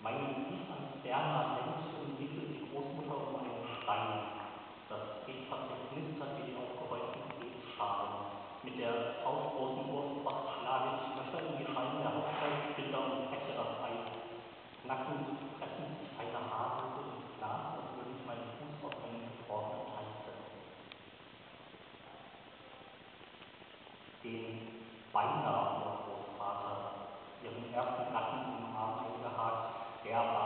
Meine Lieferanterna lenkt und wickelt die Großmutter um einen Stein. Das Briefpapier knistert wie die aufgerollten Gebetsschalen. Mit der faustgroßen Wurfpost schlage ich Löcher in die Scheiben der Haushaltssplitter und breche das Eis. Knackend pressen sich feine Haarrisse ins Glas, als würde ich meinen Fuß auf einen gefrorenen Teig setzen. Den beinahe Urgroßvater, ihren ersten Gatten im Arm eingehakt, der war